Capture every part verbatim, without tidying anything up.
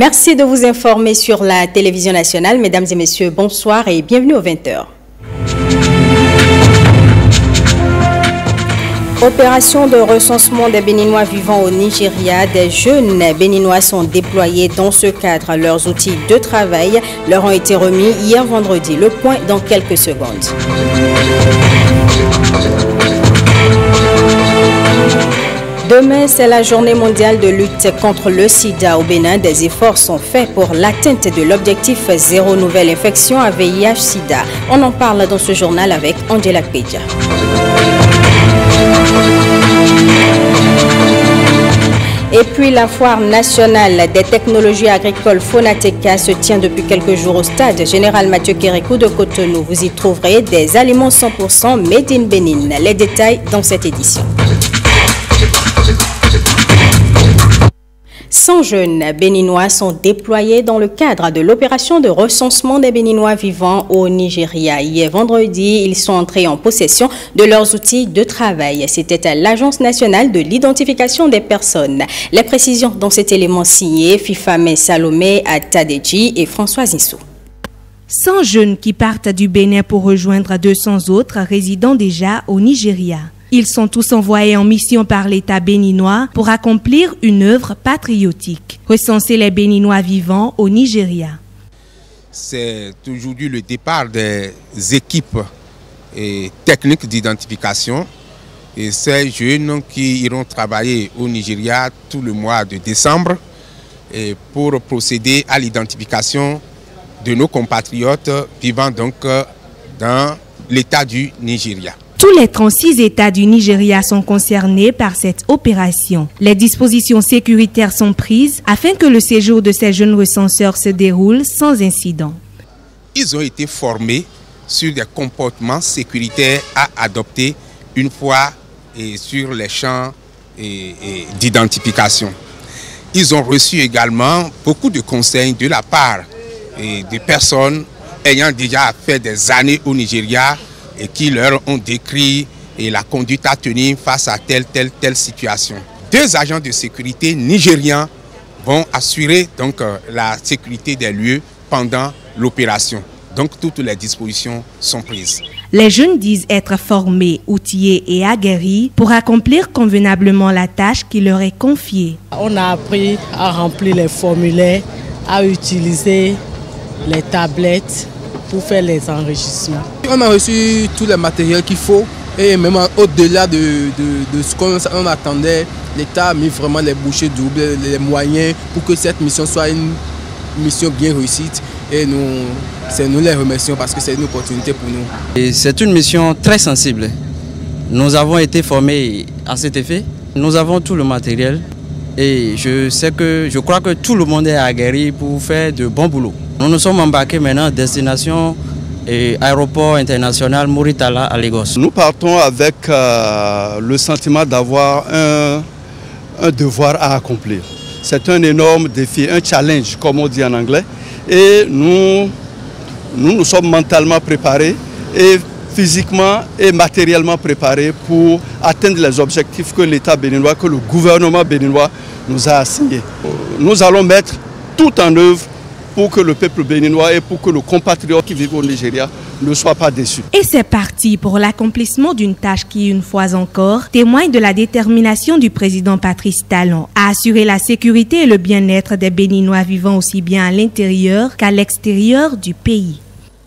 Merci de vous informer sur la télévision nationale. Mesdames et messieurs, bonsoir et bienvenue aux vingt heures. Opération de recensement des Béninois vivant au Nigeria. Des jeunes Béninois sont déployés dans ce cadre. Leurs outils de travail leur ont été remis hier vendredi. Le point dans quelques secondes. Demain, c'est la journée mondiale de lutte contre le sida au Bénin. Des efforts sont faits pour l'atteinte de l'objectif zéro nouvelle infection à V I H sida. On en parle dans ce journal avec Angela Pedja. Et puis la foire nationale des technologies agricoles Fonateca se tient depuis quelques jours au stade Général Mathieu Kérékou de Cotonou. Vous y trouverez des aliments cent pour cent made in Bénin. Les détails dans cette édition. cent jeunes Béninois sont déployés dans le cadre de l'opération de recensement des Béninois vivant au Nigeria. Hier vendredi, ils sont entrés en possession de leurs outils de travail. C'était à l'Agence nationale de l'identification des personnes. Les précisions dans cet élément signé Fifame Salomé Atadeji et François Issou. cent jeunes qui partent du Bénin pour rejoindre deux cents autres résidant déjà au Nigeria. Ils sont tous envoyés en mission par l'État béninois pour accomplir une œuvre patriotique, recenser les Béninois vivants au Nigeria. C'est aujourd'hui le départ des équipes et techniques d'identification et ces jeunes qui iront travailler au Nigeria tout le mois de décembre et pour procéder à l'identification de nos compatriotes vivant donc dans l'État du Nigeria. Tous les trente-six États du Nigeria sont concernés par cette opération. Les dispositions sécuritaires sont prises afin que le séjour de ces jeunes recenseurs se déroule sans incident. Ils ont été formés sur des comportements sécuritaires à adopter une fois et sur les champs d'identification. Ils ont reçu également beaucoup de conseils de la part de personnes ayant déjà fait des années au Nigeria et qui leur ont décrit et la conduite à tenir face à telle, telle, telle situation. Deux agents de sécurité nigérians vont assurer donc la sécurité des lieux pendant l'opération. Donc toutes les dispositions sont prises. Les jeunes disent être formés, outillés et aguerris pour accomplir convenablement la tâche qui leur est confiée. On a appris à remplir les formulaires, à utiliser les tablettes pour faire les enrichissements. On a reçu tous les matériels qu'il faut et même au-delà de, de, de ce qu'on attendait, l'État a mis vraiment les bouchées doubles, les moyens pour que cette mission soit une mission bien réussite et nous, nous les remercions parce que c'est une opportunité pour nous. C'est une mission très sensible. Nous avons été formés à cet effet. Nous avons tout le matériel et je sais que je crois que tout le monde est aguerri pour faire de bons boulots. Nous nous sommes embarqués maintenant à destination et aéroport international Muritala à Lagos. Nous partons avec euh, le sentiment d'avoir un, un devoir à accomplir. C'est un énorme défi, un challenge comme on dit en anglais. Et nous nous, nous sommes mentalement préparés et physiquement et matériellement préparés pour atteindre les objectifs que l'État béninois, que le gouvernement béninois nous a assignés. Nous allons mettre tout en œuvre pour que le peuple béninois et pour que nos compatriotes qui vivent au Nigeria ne soient pas déçus. Et c'est parti pour l'accomplissement d'une tâche qui, une fois encore, témoigne de la détermination du président Patrice Talon à assurer la sécurité et le bien-être des Béninois vivant aussi bien à l'intérieur qu'à l'extérieur du pays.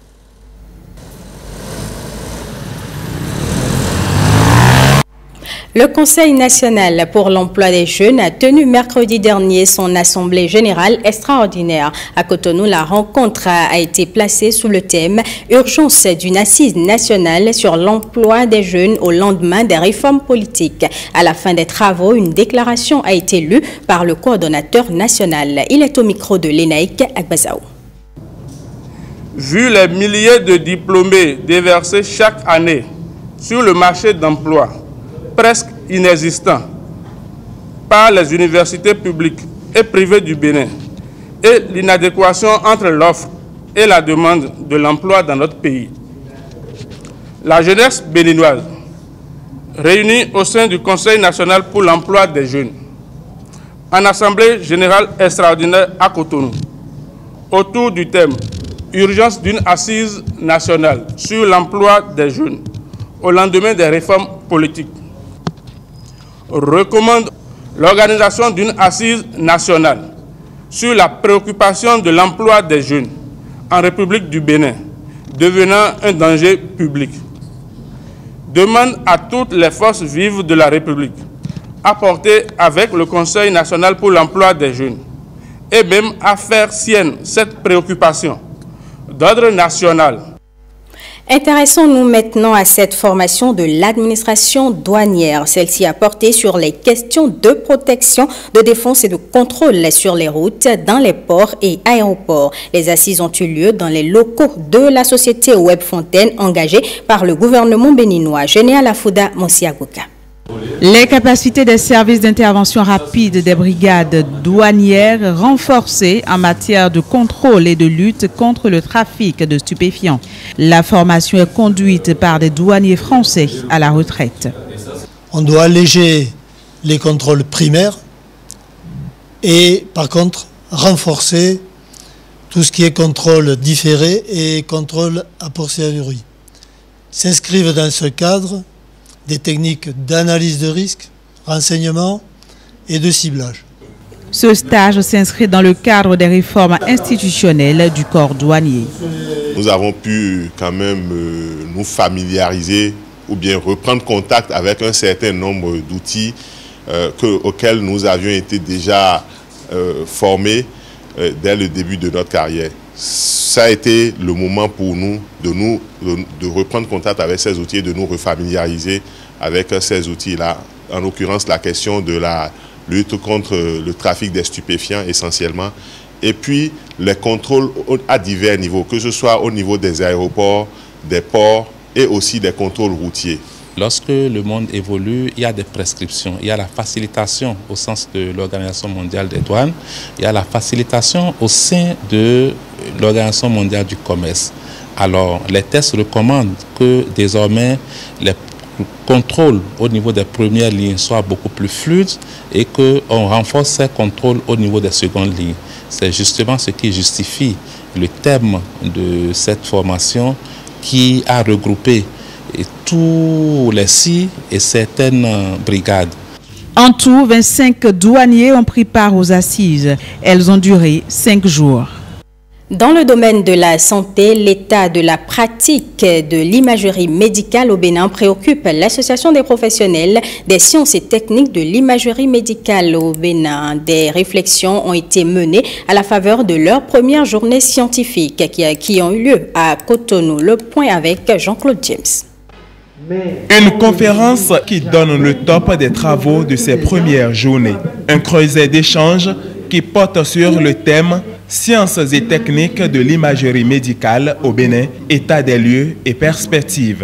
Le Conseil national pour l'emploi des jeunes a tenu mercredi dernier son assemblée générale extraordinaire. À Cotonou, la rencontre a été placée sous le thème « Urgence d'une assise nationale sur l'emploi des jeunes au lendemain des réformes politiques ». À la fin des travaux, une déclaration a été lue par le coordonnateur national. Il est au micro de l'Enaïk Agbazaou. Vu les milliers de diplômés déversés chaque année sur le marché d'emploi, presque inexistant par les universités publiques et privées du Bénin et l'inadéquation entre l'offre et la demande de l'emploi dans notre pays. La jeunesse béninoise, réunie au sein du Conseil national pour l'emploi des jeunes, en Assemblée générale extraordinaire à Cotonou, autour du thème « Urgence d'une assise nationale sur l'emploi des jeunes au lendemain des réformes politiques », recommande l'organisation d'une assise nationale sur la préoccupation de l'emploi des jeunes en République du Bénin, devenant un danger public. Demande à toutes les forces vives de la République à porter avec le Conseil national pour l'emploi des jeunes et même à faire sienne cette préoccupation d'ordre national. Intéressons-nous maintenant à cette formation de l'administration douanière. Celle-ci a porté sur les questions de protection, de défense et de contrôle sur les routes, dans les ports et aéroports. Les assises ont eu lieu dans les locaux de la société Web Fontaine engagée par le gouvernement béninois. Généal Afouda Monsiagouka. Les capacités des services d'intervention rapide des brigades douanières renforcées en matière de contrôle et de lutte contre le trafic de stupéfiants. La formation est conduite par des douaniers français à la retraite. On doit alléger les contrôles primaires et par contre renforcer tout ce qui est contrôle différé et contrôle a posteriori. S'inscrivent dans ce cadre des techniques d'analyse de risque, renseignement et de ciblage. Ce stage s'inscrit dans le cadre des réformes institutionnelles du corps douanier. Nous avons pu quand même euh, nous familiariser ou bien reprendre contact avec un certain nombre d'outils euh, auxquels nous avions été déjà euh, formés euh, dès le début de notre carrière. Ça a été le moment pour nous de, nous, de, de reprendre contact avec ces outils et de nous refamiliariser avec ces outils-là. En l'occurrence, la question de la lutte contre le trafic des stupéfiants essentiellement. Et puis, les contrôles à divers niveaux, que ce soit au niveau des aéroports, des ports et aussi des contrôles routiers. Lorsque le monde évolue, il y a des prescriptions, il y a la facilitation au sens de l'Organisation mondiale des douanes, il y a la facilitation au sein de l'Organisation mondiale du commerce. Alors, les tests recommandent que désormais les contrôles au niveau des premières lignes soient beaucoup plus fluides et qu'on renforce ces contrôles au niveau des secondes lignes. C'est justement ce qui justifie le thème de cette formation qui a regroupé et tous les S I et certaines brigades. En tout, vingt-cinq douaniers ont pris part aux assises. Elles ont duré cinq jours. Dans le domaine de la santé, l'état de la pratique de l'imagerie médicale au Bénin préoccupe l'Association des professionnels des sciences et techniques de l'imagerie médicale au Bénin. Des réflexions ont été menées à la faveur de leur première journée scientifique qui, qui ont eu lieu à Cotonou. Le point avec Jean-Claude James. Une conférence qui donne le top des travaux de ces premières journées. Un creuset d'échange qui porte sur le thème « Sciences et techniques de l'imagerie médicale au Bénin, état des lieux et perspectives ».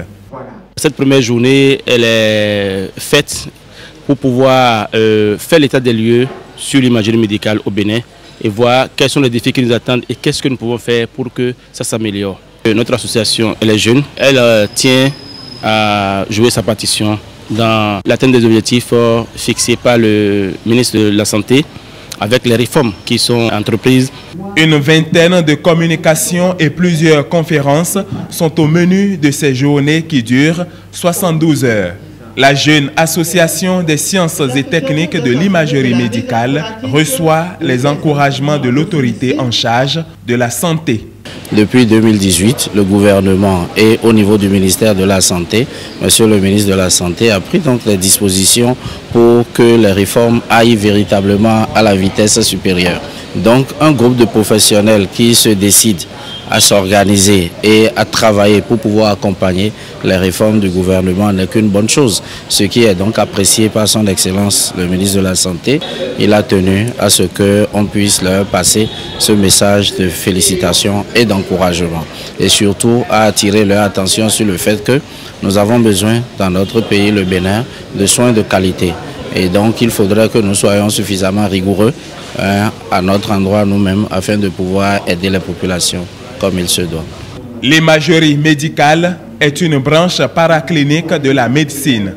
Cette première journée, elle est faite pour pouvoir euh, faire l'état des lieux sur l'imagerie médicale au Bénin et voir quels sont les défis qui nous attendent et qu'est-ce que nous pouvons faire pour que ça s'améliore. Notre association, elle est jeune, elle euh, tient à jouer sa partition dans l'atteinte des objectifs fixés par le ministre de la Santé avec les réformes qui sont entreprises. Une vingtaine de communications et plusieurs conférences sont au menu de ces journées qui durent soixante-douze heures. La jeune association des sciences et techniques de l'imagerie médicale reçoit les encouragements de l'autorité en charge de la santé. Depuis deux mille dix-huit, le gouvernement et au niveau du ministère de la Santé, monsieur le ministre de la Santé a pris donc les dispositions pour que les réformes aillent véritablement à la vitesse supérieure. Donc un groupe de professionnels qui se décide à s'organiser et à travailler pour pouvoir accompagner les réformes du gouvernement n'est qu'une bonne chose. Ce qui est donc apprécié par son Excellence le ministre de la Santé. Il a tenu à ce qu'on puisse leur passer ce message de félicitations et d'encouragement. Et surtout à attirer leur attention sur le fait que nous avons besoin dans notre pays, le Bénin, de soins de qualité. Et donc il faudrait que nous soyons suffisamment rigoureux hein, à notre endroit nous-mêmes afin de pouvoir aider les populations comme il se doit. L'imagerie médicale est une branche paraclinique de la médecine.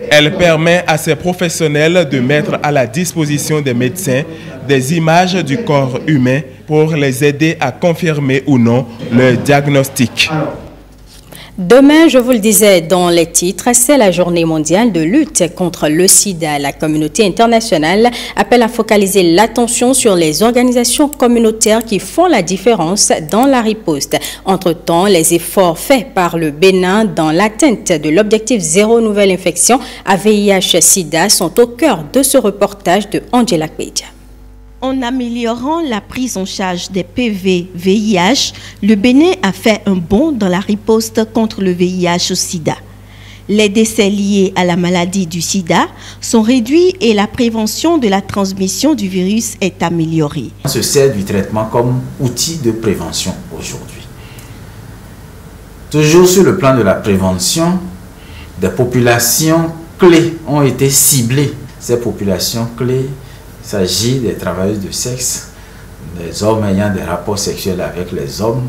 Elle permet à ces professionnels de mettre à la disposition des médecins des images du corps humain pour les aider à confirmer ou non leur diagnostic. Demain, je vous le disais dans les titres, c'est la journée mondiale de lutte contre le sida. La communauté internationale appelle à focaliser l'attention sur les organisations communautaires qui font la différence dans la riposte. Entre-temps, les efforts faits par le Bénin dans l'atteinte de l'objectif zéro nouvelle infection à V I H sida sont au cœur de ce reportage de Angela Kpedia. En améliorant la prise en charge des P V V I H, le Bénin a fait un bond dans la riposte contre le V I H sida. Les décès liés à la maladie du sida sont réduits et la prévention de la transmission du virus est améliorée. On se sert du traitement comme outil de prévention aujourd'hui. Toujours sur le plan de la prévention, des populations clés ont été ciblées. Ces populations clés, il s'agit des travailleuses de sexe, des hommes ayant des rapports sexuels avec les hommes,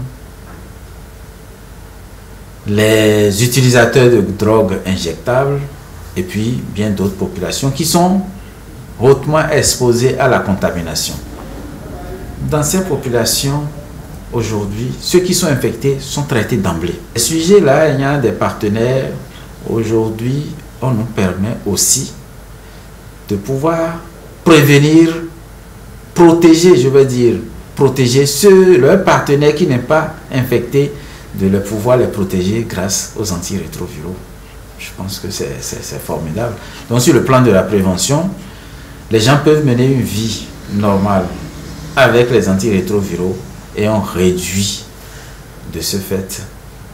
les utilisateurs de drogues injectables et puis bien d'autres populations qui sont hautement exposées à la contamination. Dans ces populations, aujourd'hui, ceux qui sont infectés sont traités d'emblée. Ces sujets-là, il y a des partenaires. Aujourd'hui, on nous permet aussi de pouvoir prévenir, protéger, je veux dire, protéger ceux, leurs partenaires qui n'est pas infectés, de leur pouvoir les protéger grâce aux antirétroviraux. Je pense que c'est formidable. Donc sur le plan de la prévention, les gens peuvent mener une vie normale avec les antirétroviraux et on réduit de ce fait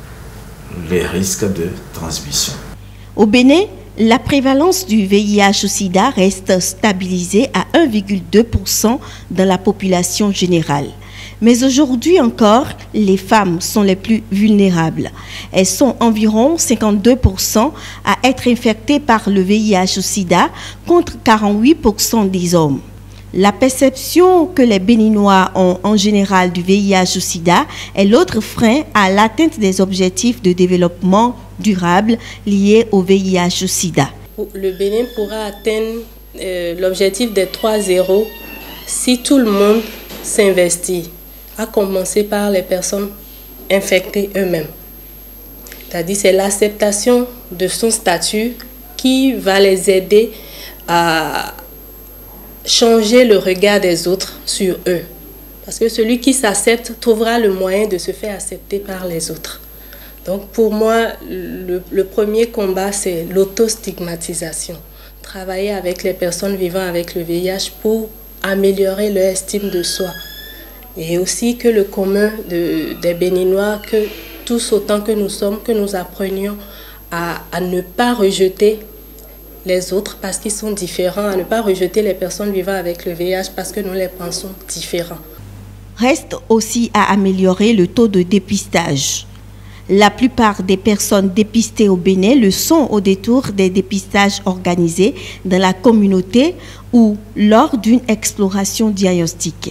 les risques de transmission. Au Bénin, la prévalence du V I H sida reste stabilisée à un virgule deux pour cent dans la population générale. Mais aujourd'hui encore, les femmes sont les plus vulnérables. Elles sont environ cinquante-deux pour cent à être infectées par le V I H sida contre quarante-huit pour cent des hommes. La perception que les Béninois ont en général du V I H sida est l'autre frein à l'atteinte des objectifs de développement durable liés au V I H sida. Le Bénin pourra atteindre euh, l'objectif des trois zéro si tout le monde s'investit, à commencer par les personnes infectées eux-mêmes. C'est-à-dire c'est l'acceptation de son statut qui va les aider à changer le regard des autres sur eux. Parce que celui qui s'accepte trouvera le moyen de se faire accepter par les autres. Donc pour moi, le, le premier combat, c'est l'autostigmatisation. Travailler avec les personnes vivant avec le V I H pour améliorer leur estime de soi. Et aussi que le commun de, des Béninois, que tous autant que nous sommes, que nous apprenions à, à ne pas rejeter les autres parce qu'ils sont différents, à ne pas rejeter les personnes vivant avec le V I H parce que nous les pensons différents. Reste aussi à améliorer le taux de dépistage. La plupart des personnes dépistées au Bénin le sont au détour des dépistages organisés dans la communauté ou lors d'une exploration diagnostique.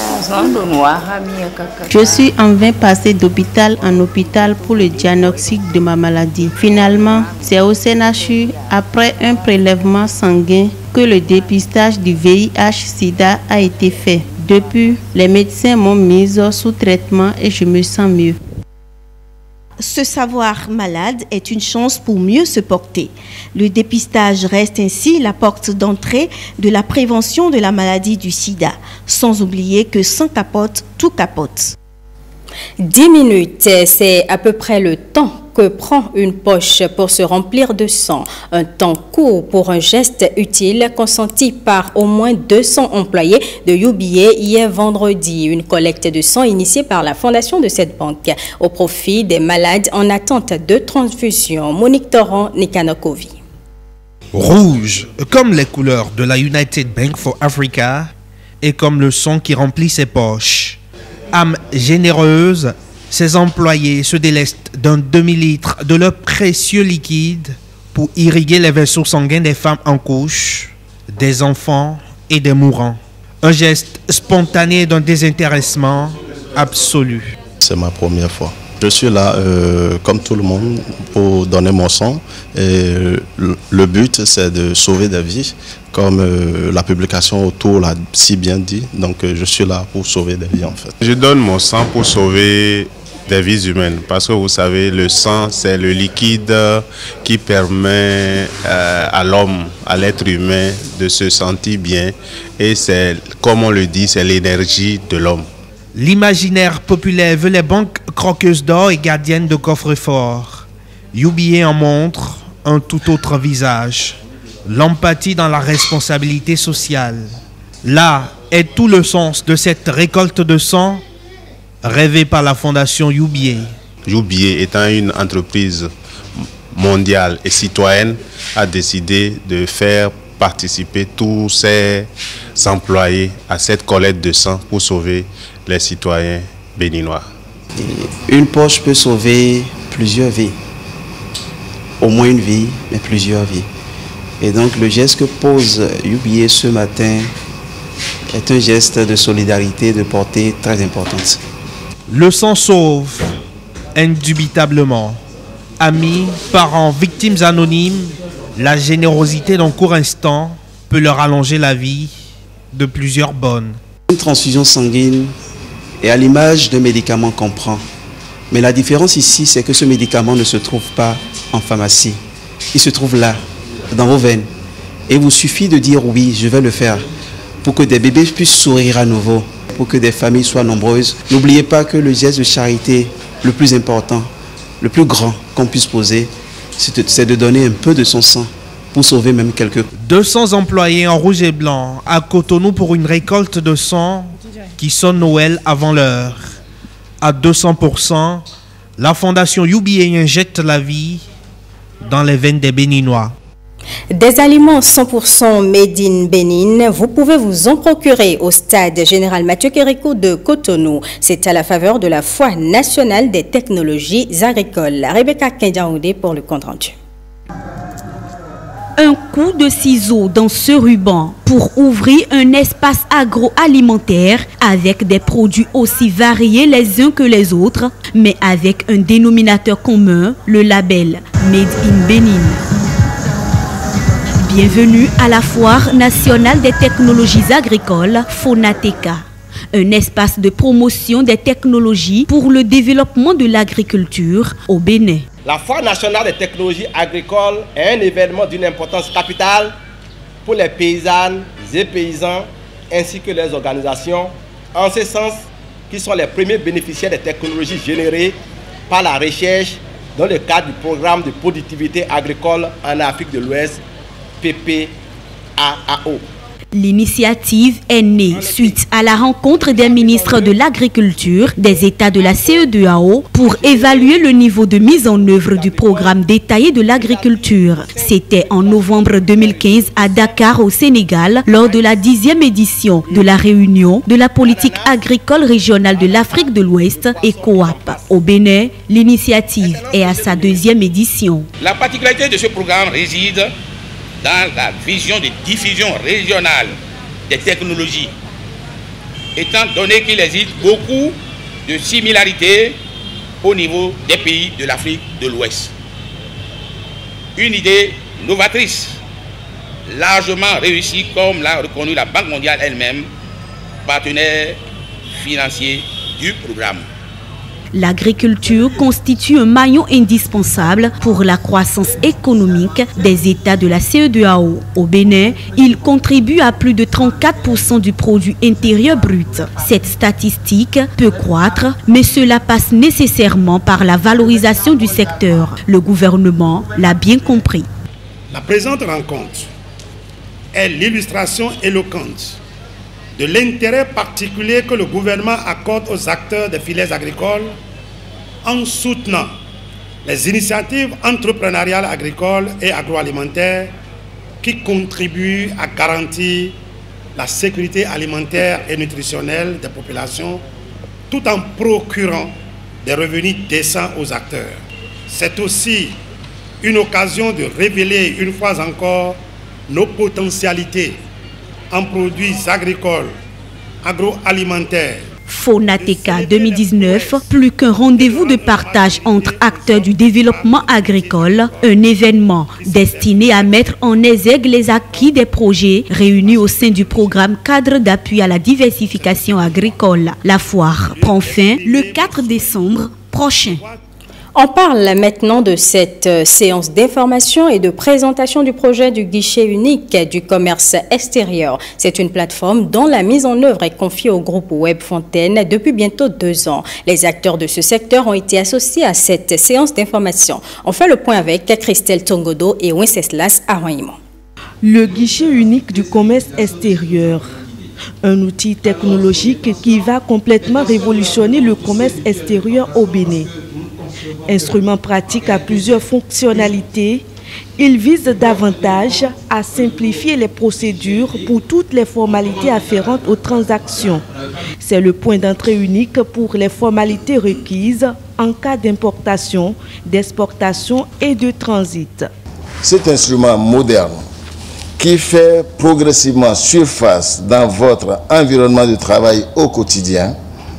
Je suis en vain passé d'hôpital en hôpital pour le diagnostic de ma maladie. Finalement, c'est au C N H U, après un prélèvement sanguin, que le dépistage du V I H sida a été fait. Depuis, les médecins m'ont mise sous traitement et je me sens mieux. Se savoir malade est une chance pour mieux se porter. Le dépistage reste ainsi la porte d'entrée de la prévention de la maladie du sida. Sans oublier que sans capote, tout capote. dix minutes, c'est à peu près le temps que prend une poche pour se remplir de sang. Un temps court pour un geste utile consenti par au moins deux cents employés de U B A hier vendredi. Une collecte de sang initiée par la fondation de cette banque au profit des malades en attente de transfusion. Monique Torrent, Nikanokovi. Rouge, comme les couleurs de la United Bank for Africa et comme le sang qui remplit ses poches. Âme généreuse, ces employés se délestent d'un demi-litre de leur précieux liquide pour irriguer les vaisseaux sanguins des femmes en couche, des enfants et des mourants. Un geste spontané d'un désintéressement absolu. C'est ma première fois. Je suis là, euh, comme tout le monde, pour donner mon sang. Et le but, c'est de sauver des vies, comme euh, la publication autour l'a si bien dit. Donc, euh, je suis là pour sauver des vies, en fait. Je donne mon sang pour sauver des vies humaines. Parce que vous savez, le sang, c'est le liquide qui permet euh, à l'homme, à l'être humain, de se sentir bien. Et c'est, comme on le dit, c'est l'énergie de l'homme. L'imaginaire populaire veut les banques croqueuses d'or et gardiennes de coffres-forts. U B A en montre un tout autre visage. L'empathie dans la responsabilité sociale. Là est tout le sens de cette récolte de sang rêvée par la fondation U B A. U B A étant une entreprise mondiale et citoyenne a décidé de faire participer tous ses employés à cette collecte de sang pour sauver les citoyens béninois. Une poche peut sauver plusieurs vies. Au moins une vie, mais plusieurs vies. Et donc le geste que pose U B A ce matin est un geste de solidarité de portée très importante. Le sang sauve, indubitablement. Amis, parents, victimes anonymes, la générosité d'un court instant peut leur allonger la vie de plusieurs bonnes. Une transfusion sanguine est à l'image d'un médicament qu'on prend. Mais la différence ici, c'est que ce médicament ne se trouve pas en pharmacie. Il se trouve là, dans vos veines. Et il vous suffit de dire oui, je vais le faire, pour que des bébés puissent sourire à nouveau, pour que des familles soient nombreuses. N'oubliez pas que le geste de charité le plus important, le plus grand qu'on puisse poser, c'est de donner un peu de son sang pour sauver même quelques... deux cents employés en rouge et blanc à Cotonou pour une récolte de sang qui sonne Noël avant l'heure. À deux cents pour cent, la fondation U B A injecte la vie dans les veines des Béninois. Des aliments cent pour cent made in Bénin, vous pouvez vous en procurer au stade général Mathieu Kérékou de Cotonou. C'est à la faveur de la Foire nationale des technologies agricoles. Rebecca Kendiaoudé pour le compte rendu. Un coup de ciseau dans ce ruban pour ouvrir un espace agroalimentaire avec des produits aussi variés les uns que les autres, mais avec un dénominateur commun, le label Made in Bénin. Bienvenue à la Foire nationale des technologies agricoles, Fonateca, un espace de promotion des technologies pour le développement de l'agriculture au Bénin. La Foire nationale des technologies agricoles est un événement d'une importance capitale pour les paysannes et paysans ainsi que les organisations, en ce sens qu'ils sont les premiers bénéficiaires des technologies générées par la recherche dans le cadre du programme de productivité agricole en Afrique de l'Ouest, P P A A O. L'initiative est née suite à la rencontre des ministres de l'Agriculture des États de la C E D E A O pour évaluer le niveau de mise en œuvre du programme détaillé de l'agriculture. C'était en novembre deux mille quinze à Dakar au Sénégal lors de la dixième édition de la réunion de la politique agricole régionale de l'Afrique de l'Ouest et COAP. Au Bénin, l'initiative est à sa deuxième édition. La particularité de ce programme réside dans la vision de diffusion régionale des technologies, étant donné qu'il existe beaucoup de similarités au niveau des pays de l'Afrique de l'Ouest. Une idée novatrice, largement réussie comme l'a reconnu la Banque mondiale elle-même, partenaire financier du programme. L'agriculture constitue un maillon indispensable pour la croissance économique des États de la C E D E A O. Au Bénin, il contribue à plus de trente-quatre pour cent du produit intérieur brut. Cette statistique peut croître, mais cela passe nécessairement par la valorisation du secteur. Le gouvernement l'a bien compris. La présente rencontre est l'illustration éloquente de l'intérêt particulier que le gouvernement accorde aux acteurs des filières agricoles en soutenant les initiatives entrepreneuriales agricoles et agroalimentaires qui contribuent à garantir la sécurité alimentaire et nutritionnelle des populations tout en procurant des revenus décents aux acteurs. C'est aussi une occasion de révéler une fois encore nos potentialités en produits agricoles, agroalimentaires. Fonateka deux mille dix-neuf, plus qu'un rendez-vous de partage entre acteurs du développement agricole, un événement destiné à mettre en exergue les acquis des projets réunis au sein du programme cadre d'appui à la diversification agricole. La foire prend fin le quatre décembre prochain. On parle maintenant de cette séance d'information et de présentation du projet du guichet unique du commerce extérieur. C'est une plateforme dont la mise en œuvre est confiée au groupe Web Fontaine depuis bientôt deux ans. Les acteurs de ce secteur ont été associés à cette séance d'information. On fait le point avec Christelle Tongodo et Wenceslas Aroyman. Le guichet unique du commerce extérieur. Un outil technologique qui va complètement révolutionner le commerce extérieur au Bénin. Instrument pratique à plusieurs fonctionnalités, il vise davantage à simplifier les procédures pour toutes les formalités afférentes aux transactions. C'est le point d'entrée unique pour les formalités requises en cas d'importation, d'exportation et de transit. Cet instrument moderne qui fait progressivement surface dans votre environnement de travail au quotidien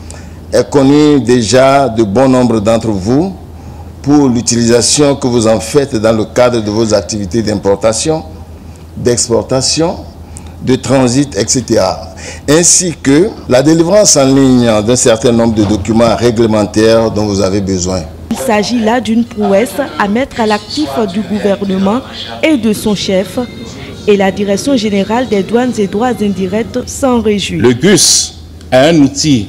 est connu déjà de bon nombre d'entre vous pour l'utilisation que vous en faites dans le cadre de vos activités d'importation, d'exportation, de transit, et cetera. Ainsi que la délivrance en ligne d'un certain nombre de documents réglementaires dont vous avez besoin. Il s'agit là d'une prouesse à mettre à l'actif du gouvernement et de son chef, et la Direction générale des douanes et droits indirects s'en réjouit. Le G U S est un outil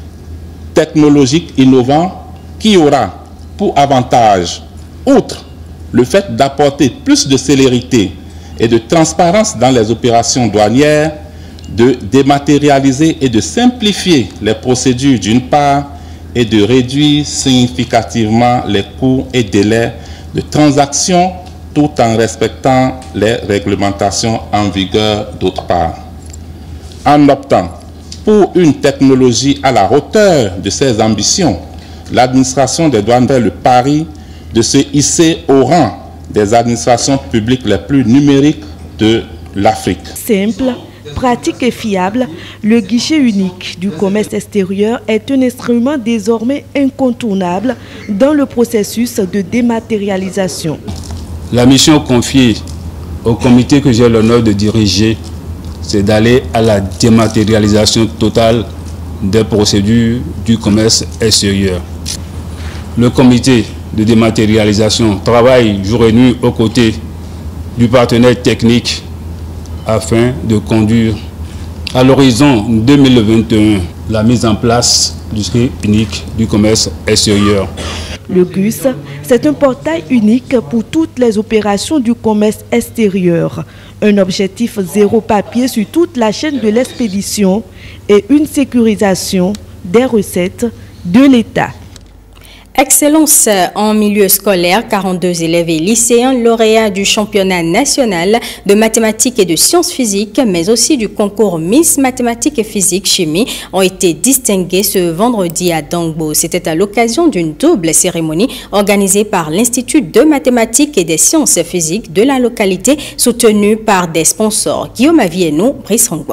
technologique innovant qui aura pour avantage, outre le fait d'apporter plus de célérité et de transparence dans les opérations douanières, de dématérialiser et de simplifier les procédures d'une part et de réduire significativement les coûts et délais de transaction tout en respectant les réglementations en vigueur d'autre part. En optant pour une technologie à la hauteur de ses ambitions, l'administration des douanes fait le pari de se hisser au rang des administrations publiques les plus numériques de l'Afrique. Simple, pratique et fiable, le guichet unique du commerce extérieur est un instrument désormais incontournable dans le processus de dématérialisation. La mission confiée au comité que j'ai l'honneur de diriger, c'est d'aller à la dématérialisation totale des procédures du commerce extérieur. Le comité de dématérialisation travaille jour et nuit aux côtés du partenaire technique afin de conduire à l'horizon deux mille vingt et un la mise en place du guichet unique du commerce extérieur. Le G U S, c'est un portail unique pour toutes les opérations du commerce extérieur. Un objectif zéro papier sur toute la chaîne de l'expédition et une sécurisation des recettes de l'État. Excellence en milieu scolaire, quarante-deux élèves et lycéens lauréats du championnat national de mathématiques et de sciences physiques, mais aussi du concours Miss Mathématiques et Physique Chimie, ont été distingués ce vendredi à Dangbo. C'était à l'occasion d'une double cérémonie organisée par l'Institut de mathématiques et des sciences physiques de la localité, soutenue par des sponsors. Guillaume Avienou, Brice Rangbo.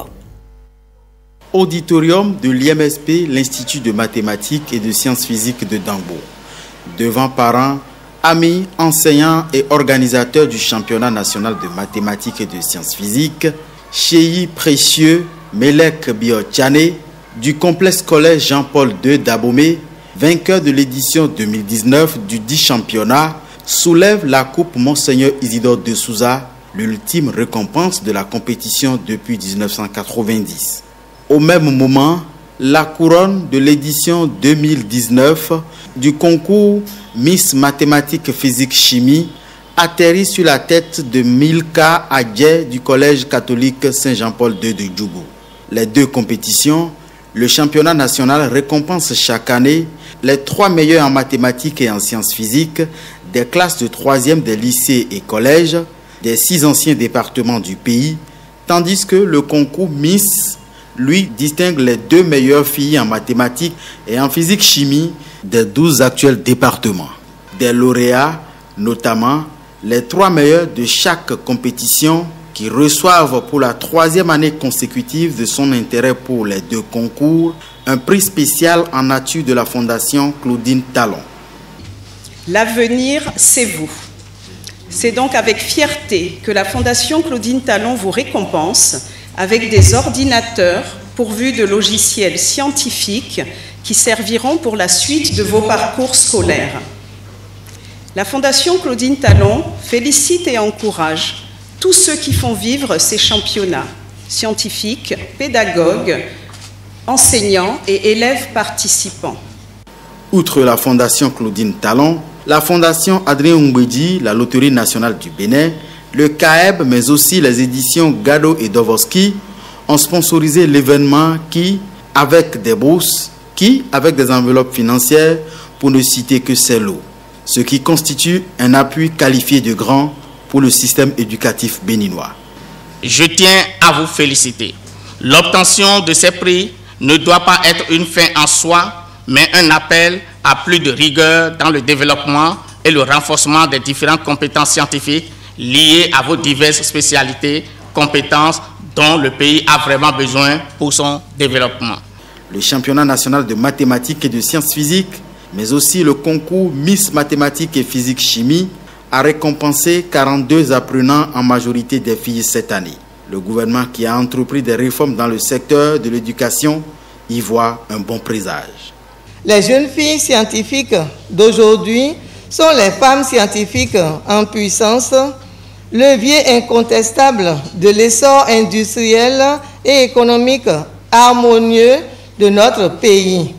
Auditorium de l'I M S P, l'Institut de mathématiques et de sciences physiques de Dangbo. Devant parents, amis, enseignants et organisateurs du championnat national de mathématiques et de sciences physiques, Cheyi Précieux, Melek Biotchane, du complexe scolaire Jean-Paul deux d'Abomey, vainqueur de l'édition deux mille dix-neuf du dit championnat, soulève la coupe Monseigneur Isidore de Souza, l'ultime récompense de la compétition depuis mille neuf cent quatre-vingt-dix. Au même moment, la couronne de l'édition deux mille dix-neuf du concours Miss Mathématiques Physique Chimie atterrit sur la tête de Milka Adje du collège catholique Saint-Jean-Paul deux de Djougou. Les deux compétitions, le championnat national récompense chaque année les trois meilleurs en mathématiques et en sciences physiques des classes de troisième des lycées et collèges des six anciens départements du pays, tandis que le concours Miss lui distingue les deux meilleures filles en mathématiques et en physique-chimie des douze actuels départements. Des lauréats, notamment les trois meilleurs de chaque compétition, qui reçoivent pour la troisième année consécutive de son intérêt pour les deux concours un prix spécial en nature de la Fondation Claudine Talon. L'avenir, c'est vous. C'est donc avec fierté que la Fondation Claudine Talon vous récompense avec des ordinateurs pourvus de logiciels scientifiques qui serviront pour la suite de vos parcours scolaires. La Fondation Claudine Talon félicite et encourage tous ceux qui font vivre ces championnats, scientifiques, pédagogues, enseignants et élèves participants. Outre la Fondation Claudine Talon, la Fondation Adrien Umbedi, la Loterie nationale du Bénin, le C A E B, mais aussi les éditions Gado et Dovosky ont sponsorisé l'événement qui, avec des bourses, qui, avec des enveloppes financières, pour ne citer que ces lots, ce qui constitue un appui qualifié de grand pour le système éducatif béninois. Je tiens à vous féliciter. L'obtention de ces prix ne doit pas être une fin en soi, mais un appel à plus de rigueur dans le développement et le renforcement des différentes compétences scientifiques liées à vos diverses spécialités, compétences dont le pays a vraiment besoin pour son développement. Le championnat national de mathématiques et de sciences physiques, mais aussi le concours Miss Mathématiques et Physique Chimie, a récompensé quarante-deux apprenants, en majorité des filles cette année. Le gouvernement, qui a entrepris des réformes dans le secteur de l'éducation, y voit un bon présage. Les jeunes filles scientifiques d'aujourd'hui sont les femmes scientifiques en puissance, levier incontestable de l'essor industriel et économique harmonieux de notre pays.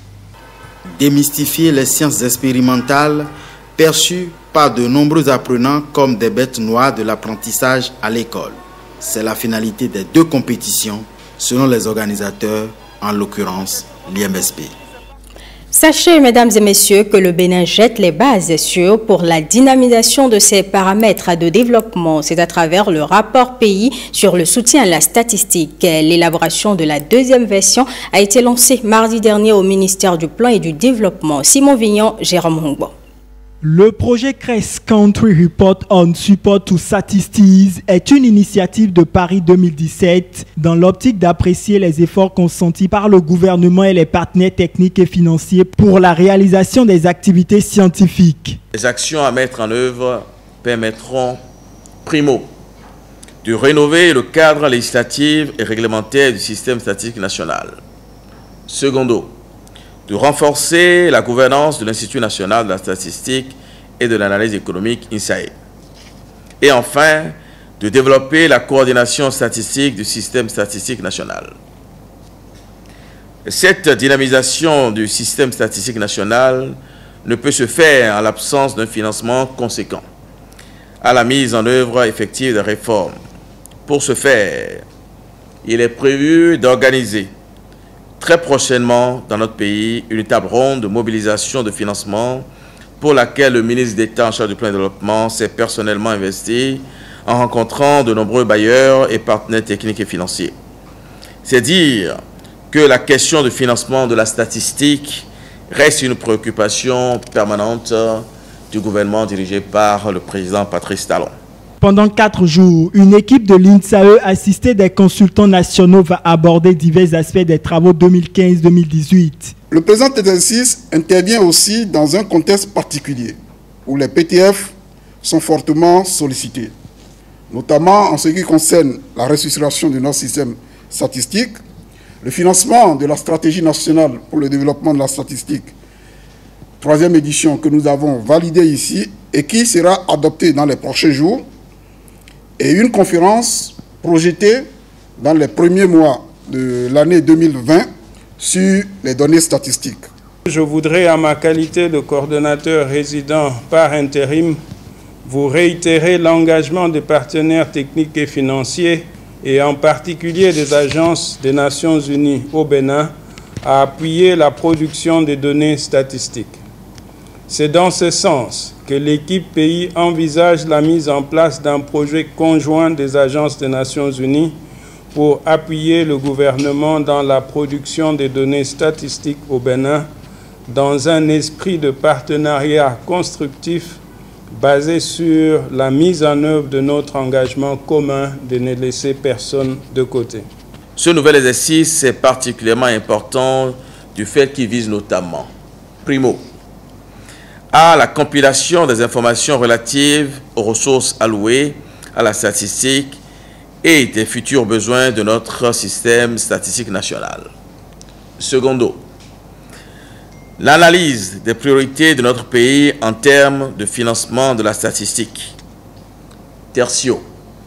Démystifier les sciences expérimentales perçues par de nombreux apprenants comme des bêtes noires de l'apprentissage à l'école. C'est la finalité des deux compétitions selon les organisateurs, en l'occurrence l'I M S P. Sachez, mesdames et messieurs, que le Bénin jette les bases sûres pour la dynamisation de ses paramètres de développement. C'est à travers le rapport pays sur le soutien à la statistique. L'élaboration de la deuxième version a été lancée mardi dernier au ministère du Plan et du Développement. Simon Vignon, Jérôme Hongbo. Le projet C R E S Country Report on Support to Statistics est une initiative de Paris deux mille dix-sept dans l'optique d'apprécier les efforts consentis par le gouvernement et les partenaires techniques et financiers pour la réalisation des activités scientifiques. Les actions à mettre en œuvre permettront, primo, de rénover le cadre législatif et réglementaire du système statistique national. Secondo, de renforcer la gouvernance de l'Institut national de la statistique et de l'analyse économique I N S A E. Et enfin, de développer la coordination statistique du système statistique national. Cette dynamisation du système statistique national ne peut se faire en l'absence d'un financement conséquent à la mise en œuvre effective des réformes. Pour ce faire, il est prévu d'organiser très prochainement dans notre pays une table ronde de mobilisation de financement pour laquelle le ministre d'État en charge du plan de développement s'est personnellement investi en rencontrant de nombreux bailleurs et partenaires techniques et financiers. C'est dire que la question du financement de la statistique reste une préoccupation permanente du gouvernement dirigé par le président Patrice Talon. Pendant quatre jours, une équipe de l'I N S A E assistée des consultants nationaux va aborder divers aspects des travaux deux mille quinze deux mille dix-huit. Le présent exercice intervient aussi dans un contexte particulier où les P T F sont fortement sollicités, notamment en ce qui concerne la restructuration de notre système statistique, le financement de la stratégie nationale pour le développement de la statistique, troisième édition que nous avons validée ici et qui sera adoptée dans les prochains jours, et une conférence projetée dans les premiers mois de l'année deux mille vingt sur les données statistiques. Je voudrais, à ma qualité de coordonnateur résident par intérim, vous réitérer l'engagement des partenaires techniques et financiers, et en particulier des agences des Nations Unies au Bénin, à appuyer la production des données statistiques. C'est dans ce sens que l'équipe pays envisage la mise en place d'un projet conjoint des agences des Nations Unies pour appuyer le gouvernement dans la production des données statistiques au Bénin dans un esprit de partenariat constructif basé sur la mise en œuvre de notre engagement commun de ne laisser personne de côté. Ce nouvel exercice est particulièrement important du fait qu'il vise notamment, primo, à la compilation des informations relatives aux ressources allouées à la statistique et des futurs besoins de notre système statistique national. Secondo, l'analyse des priorités de notre pays en termes de financement de la statistique. Tertio,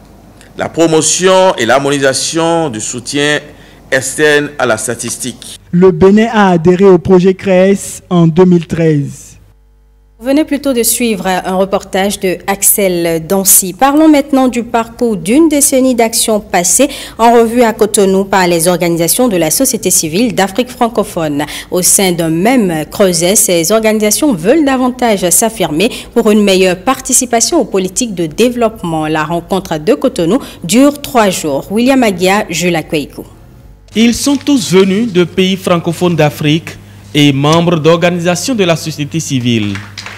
la promotion et l'harmonisation du soutien externe à la statistique. Le Bénin a adhéré au projet C R E E S en deux mille treize. Vous venez plutôt de suivre un reportage de Axel Dancy. Parlons maintenant du parcours d'une décennie d'actions passées en revue à Cotonou par les organisations de la société civile d'Afrique francophone. Au sein d'un même creuset, ces organisations veulent davantage s'affirmer pour une meilleure participation aux politiques de développement. La rencontre de Cotonou dure trois jours. William Aguia, Jules Kweikou. Ils sont tous venus de pays francophones d'Afrique et membres d'organisations de la société civile.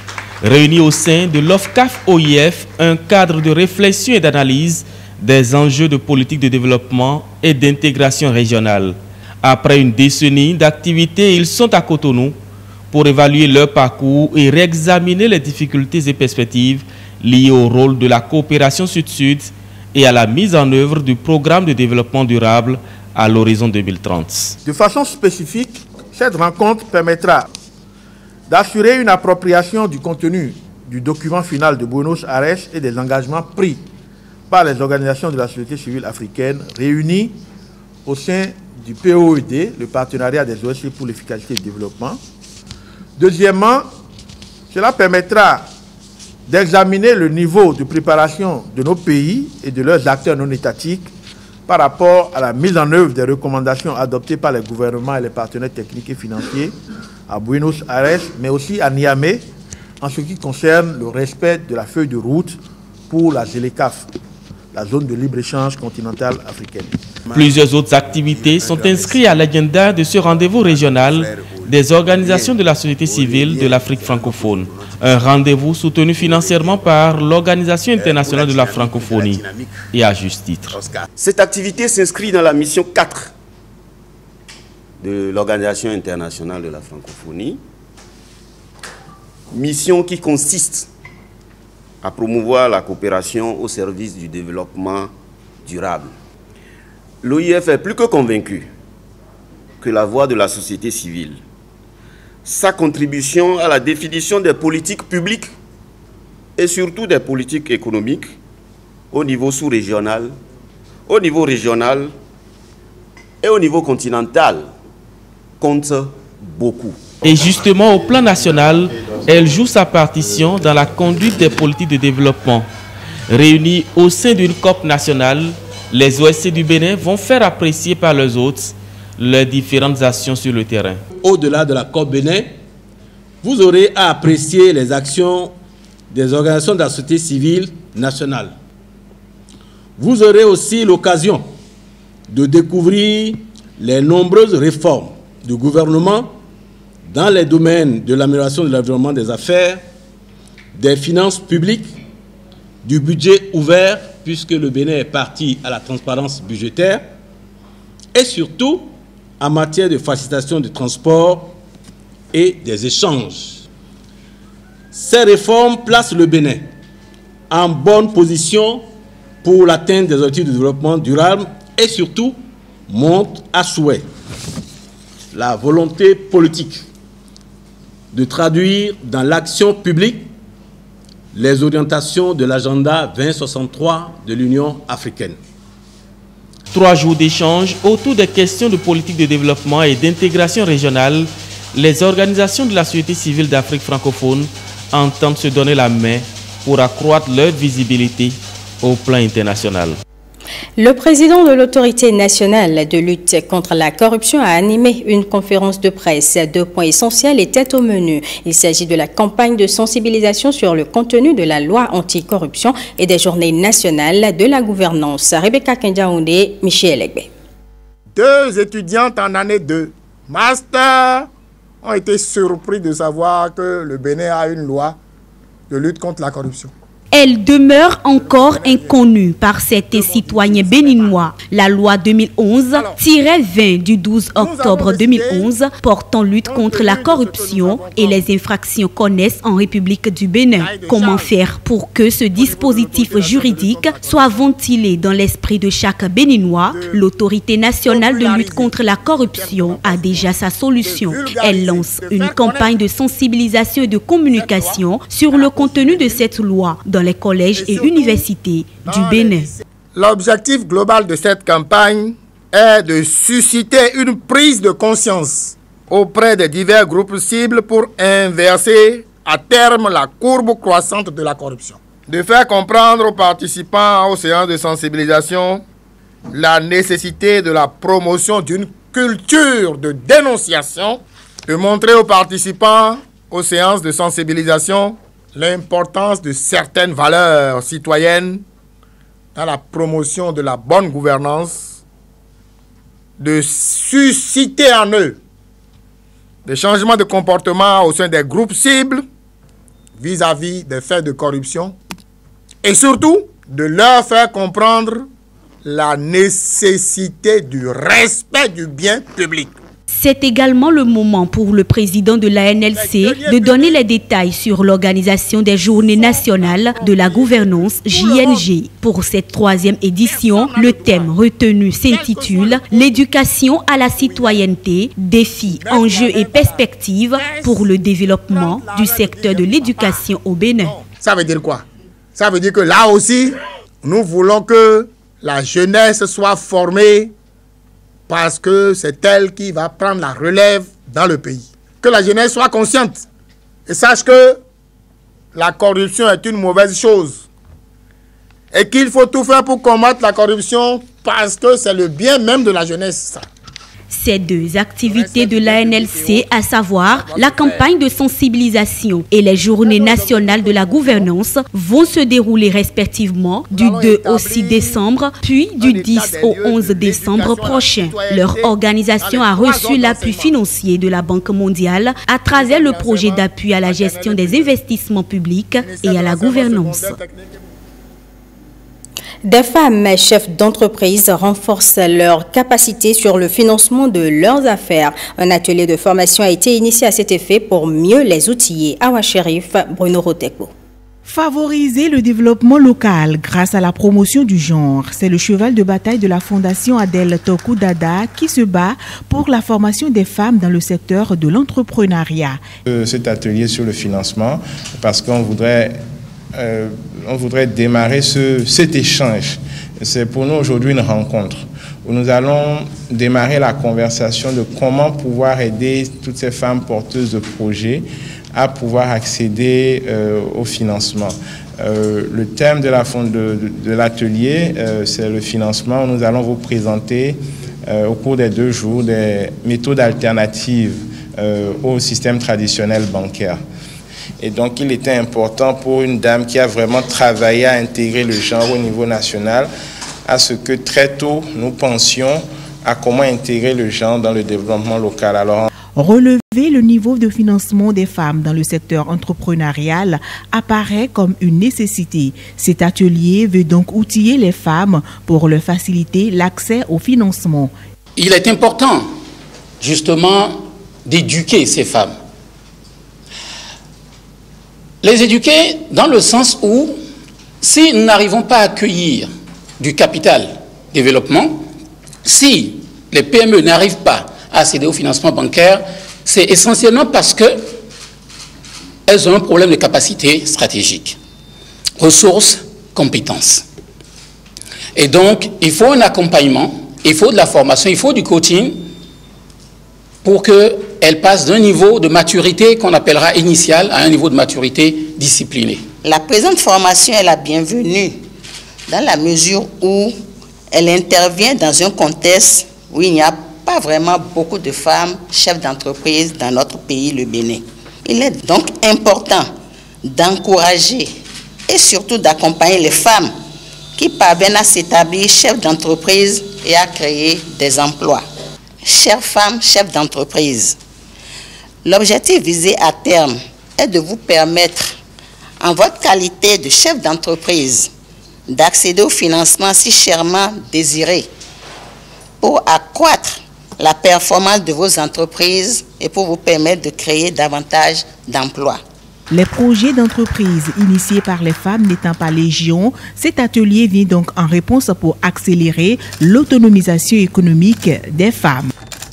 Réunis au sein de l'O F C A F O I F, un cadre de réflexion et d'analyse des enjeux de politique de développement et d'intégration régionale. Après une décennie d'activité, ils sont à Cotonou pour évaluer leur parcours et réexaminer les difficultés et perspectives liées au rôle de la coopération sud-sud et à la mise en œuvre du programme de développement durable à l'horizon deux mille trente. De façon spécifique, cette rencontre permettra d'assurer une appropriation du contenu du document final de Buenos Aires et des engagements pris par les organisations de la société civile africaine réunies au sein du P O E D, le partenariat des O S C pour l'efficacité du développement. Deuxièmement, cela permettra d'examiner le niveau de préparation de nos pays et de leurs acteurs non étatiques par rapport à la mise en œuvre des recommandations adoptées par les gouvernements et les partenaires techniques et financiers à Buenos Aires, mais aussi à Niamey, en ce qui concerne le respect de la feuille de route pour la ZLECAf, la zone de libre-échange continentale africaine. Plusieurs autres activités sont inscrites à l'agenda de ce rendez-vous régional des organisations de la société civile de l'Afrique francophone. Un rendez-vous soutenu financièrement par l'Organisation internationale de la francophonie et à juste titre. Cette activité s'inscrit dans la mission quatre de l'Organisation internationale de la francophonie, mission qui consiste à promouvoir la coopération au service du développement durable. L'O I F est plus que convaincu que la voix de la société civile, sa contribution à la définition des politiques publiques et surtout des politiques économiques au niveau sous-régional, au niveau régional et au niveau continental compte beaucoup. Et justement, au plan national, elle joue sa partition dans la conduite des politiques de développement. Réunis au sein d'une C O P nationale, les O S C du Bénin vont faire apprécier par leurs hôtes leurs différentes actions sur le terrain. Au-delà de la C O P Bénin, vous aurez à apprécier les actions des organisations de la société civile nationale. Vous aurez aussi l'occasion de découvrir les nombreuses réformes du gouvernement dans les domaines de l'amélioration de l'environnement des affaires, des finances publiques, du budget ouvert, puisque le Bénin est parti à la transparence budgétaire, et surtout en matière de facilitation du transport et des échanges. Ces réformes placent le Bénin en bonne position pour l'atteinte des objectifs de développement durable et surtout montrent à souhait la volonté politique de traduire dans l'action publique les orientations de l'agenda vingt soixante-trois de l'Union africaine. Trois jours d'échange autour des questions de politique de développement et d'intégration régionale, les organisations de la société civile d'Afrique francophone entendent se donner la main pour accroître leur visibilité au plan international. Le président de l'Autorité nationale de lutte contre la corruption a animé une conférence de presse. Deux points essentiels étaient au menu. Il s'agit de la campagne de sensibilisation sur le contenu de la loi anticorruption et des journées nationales de la gouvernance. Rebecca Kenjaoundé, Michel Egbe. Deux étudiantes en année deux, master, ont été surpris de savoir que le Bénin a une loi de lutte contre la corruption. Elle demeure encore inconnue par certains citoyens béninois. La loi deux mille onze tiret vingt du douze octobre deux mille onze portant lutte contre la corruption et les infractions connexes en République du Bénin. Comment faire pour que ce dispositif juridique soit ventilé dans l'esprit de chaque Béninois? L'autorité nationale de lutte contre la corruption a déjà sa solution. Elle lance une campagne de sensibilisation et de communication sur le contenu de cette loi dans les collèges et universités du Bénin. L'objectif global de cette campagne est de susciter une prise de conscience auprès des divers groupes cibles pour inverser à terme la courbe croissante de la corruption. De faire comprendre aux participants aux séances de sensibilisation la nécessité de la promotion d'une culture de dénonciation, de montrer aux participants aux séances de sensibilisation l'importance de certaines valeurs citoyennes dans la promotion de la bonne gouvernance, de susciter en eux des changements de comportement au sein des groupes cibles vis-à-vis des faits de corruption et surtout de leur faire comprendre la nécessité du respect du bien public. C'est également le moment pour le président de l'A N L C de donner les détails sur l'organisation des journées nationales de la gouvernance J N G. Pour cette troisième édition, le thème retenu s'intitule « L'éducation à la citoyenneté, défis, enjeux et perspectives pour le développement du secteur de l'éducation au Bénin ». Ça veut dire quoi? Ça veut dire que là aussi, nous voulons que la jeunesse soit formée parce que c'est elle qui va prendre la relève dans le pays. Que la jeunesse soit consciente et sache que la corruption est une mauvaise chose et qu'il faut tout faire pour combattre la corruption parce que c'est le bien même de la jeunesse. Ça. Ces deux activités de l'A N L C, à savoir la campagne de sensibilisation et les journées nationales de la gouvernance, vont se dérouler respectivement du deux au six décembre, puis du dix au onze décembre prochain. Leur organisation a reçu l'appui financier de la Banque mondiale à travers le projet d'appui à la gestion des investissements publics et à la gouvernance. Des femmes chefs d'entreprise renforcent leur capacité sur le financement de leurs affaires. Un atelier de formation a été initié à cet effet pour mieux les outiller. Awa Sherif, Bruno Rotekbo. Favoriser le développement local grâce à la promotion du genre, c'est le cheval de bataille de la Fondation Adel Toku Dada qui se bat pour la formation des femmes dans le secteur de l'entrepreneuriat. Cet atelier sur le financement, parce qu'on voudrait... Euh, on voudrait démarrer ce, cet échange. C'est pour nous aujourd'hui une rencontre où nous allons démarrer la conversation de comment pouvoir aider toutes ces femmes porteuses de projets à pouvoir accéder euh, au financement. Euh, le thème de la de, de, de l'atelier, euh, c'est le financement. Nous allons vous présenter euh, au cours des deux jours des méthodes alternatives euh, au système traditionnel bancaire. Et donc, il était important pour une dame qui a vraiment travaillé à intégrer le genre au niveau national, à ce que très tôt, nous pensions à comment intégrer le genre dans le développement local. Alors, relever le niveau de financement des femmes dans le secteur entrepreneurial apparaît comme une nécessité. Cet atelier veut donc outiller les femmes pour leur faciliter l'accès au financement. Il est important, justement, d'éduquer ces femmes. Les éduquer dans le sens où, si nous n'arrivons pas à accueillir du capital développement, si les P M E n'arrivent pas à accéder au financement bancaire, c'est essentiellement parce qu'elles ont un problème de capacité stratégique, ressources, compétences. Et donc, il faut un accompagnement, il faut de la formation, il faut du coaching pour qu'elle passe d'un niveau de maturité qu'on appellera initial à un niveau de maturité discipliné. La présente formation est la bienvenue dans la mesure où elle intervient dans un contexte où il n'y a pas vraiment beaucoup de femmes chefs d'entreprise dans notre pays, le Bénin. Il est donc important d'encourager et surtout d'accompagner les femmes qui parviennent à s'établir chefs d'entreprise et à créer des emplois. Chères femmes, chefs d'entreprise, l'objectif visé à terme est de vous permettre, en votre qualité de chef d'entreprise, d'accéder au financement si chèrement désiré pour accroître la performance de vos entreprises et pour vous permettre de créer davantage d'emplois. Les projets d'entreprise initiés par les femmes n'étant pas légion, cet atelier vient donc en réponse pour accélérer l'autonomisation économique des femmes.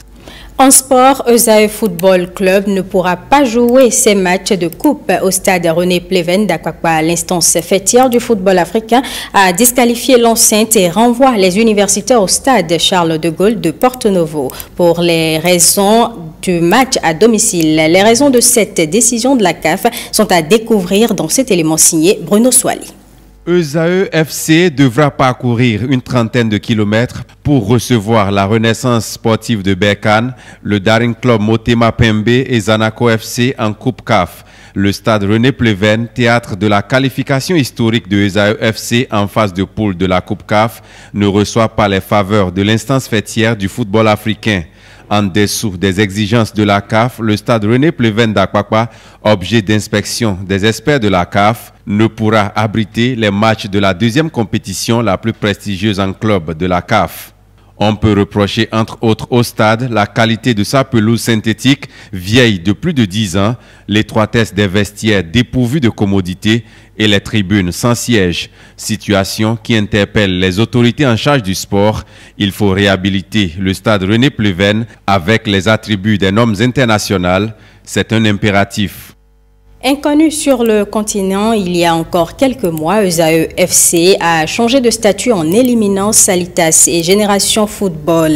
En sport, E S A E Football Club ne pourra pas jouer ses matchs de coupe au stade René Pleven d'Akwakwa. L'instance fêtière du football africain a disqualifié l'enceinte et renvoie les universitaires au stade Charles de Gaulle de Porto Novo pour les raisons du match à domicile. Les raisons de cette décision de la C A F sont à découvrir dans cet élément signé Bruno Swali. E S A E F C devra parcourir une trentaine de kilomètres pour recevoir la Renaissance sportive de Berkane, le Daring Club Motema Pembe et Zanaco F C en Coupe C A F. Le stade René Pleven, théâtre de la qualification historique de E S A E F C en phase de poule de la Coupe C A F, ne reçoit pas les faveurs de l'instance fêtière du football africain. En dessous des exigences de la C A F, le stade René Pleven d'Akwakwa, objet d'inspection des experts de la C A F, ne pourra abriter les matchs de la deuxième compétition la plus prestigieuse en club de la C A F. On peut reprocher entre autres au stade la qualité de sa pelouse synthétique, vieille de plus de dix ans, l'étroitesse des vestiaires dépourvus de commodités et les tribunes sans siège. Situation qui interpelle les autorités en charge du sport. Il faut réhabiliter le stade René Pleven avec les attributs des normes internationales. C'est un impératif. Inconnu sur le continent, il y a encore quelques mois, E S A E F C a changé de statut en éliminant Salitas et Génération Football.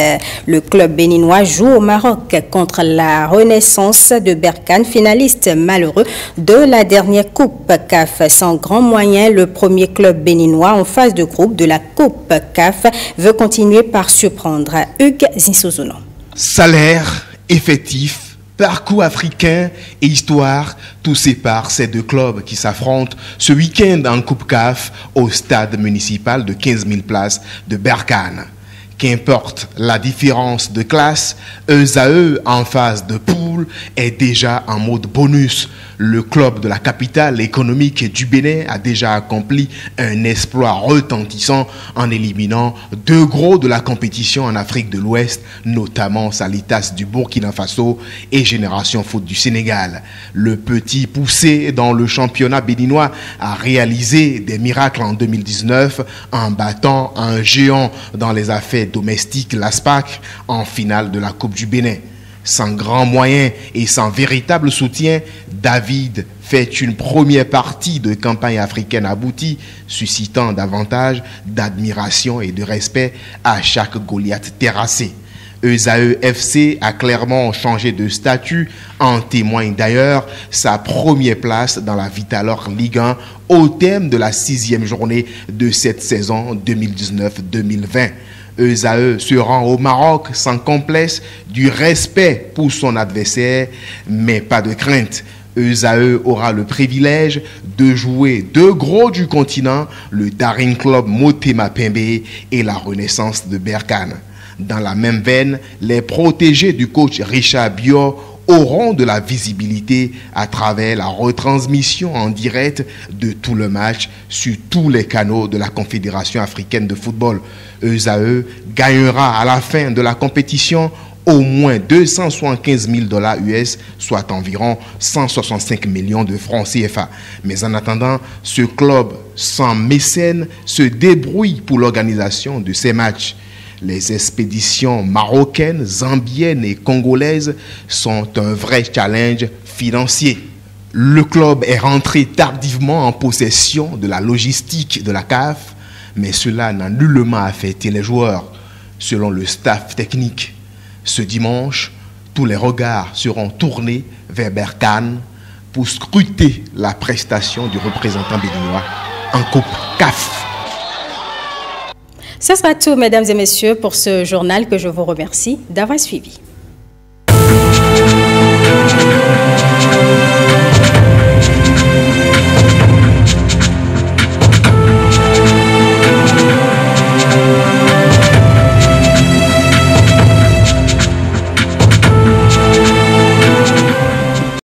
Le club béninois joue au Maroc contre la Renaissance de Berkane, finaliste malheureux de la dernière Coupe C A F. Sans grand moyen, le premier club béninois en phase de groupe de la Coupe C A F veut continuer par surprendre. Hugues Zinsozono. Salaire, effectif, parcours africain et histoire, tout sépare ces deux clubs qui s'affrontent ce week-end en Coupe C A F au stade municipal de quinze mille places de Berkane. Qu'importe la différence de classe, E S A E en phase de poule est déjà en mode bonus. Le club de la capitale économique du Bénin a déjà accompli un exploit retentissant en éliminant deux gros de la compétition en Afrique de l'Ouest, notamment Salitas du Burkina Faso et Génération Foot du Sénégal. Le petit poussé dans le championnat béninois a réalisé des miracles en deux mille dix-neuf en battant un géant dans les affaires domestiques, l'A S P A C, en finale de la Coupe du Bénin. Sans grands moyens et sans véritable soutien, David fait une première partie de campagne africaine aboutie, suscitant davantage d'admiration et de respect à chaque Goliath terrassé. E S A E F C a clairement changé de statut, en témoigne d'ailleurs sa première place dans la Vitalor Ligue un au thème de la sixième journée de cette saison deux mille dix-neuf deux mille vingt. E S A E se rend au Maroc sans complexe, du respect pour son adversaire, mais pas de crainte. E S A E aura le privilège de jouer deux gros du continent, le Daring Club Motema Pembe et la Renaissance de Berkane. Dans la même veine, les protégés du coach Richard Biot auront de la visibilité à travers la retransmission en direct de tout le match sur tous les canaux de la Confédération africaine de football. E S A E gagnera à la fin de la compétition au moins deux cent soixante-quinze mille dollars U S, soit environ cent soixante-cinq millions de francs C F A. Mais en attendant, ce club sans mécène se débrouille pour l'organisation de ces matchs. Les expéditions marocaines, zambiennes et congolaises sont un vrai challenge financier. Le club est rentré tardivement en possession de la logistique de la C A F, mais cela n'a nullement affecté les joueurs. Selon le staff technique, ce dimanche, tous les regards seront tournés vers Berkane pour scruter la prestation du représentant béninois en Coupe C A F. Ce sera tout, mesdames et messieurs, pour ce journal que je vous remercie d'avoir suivi.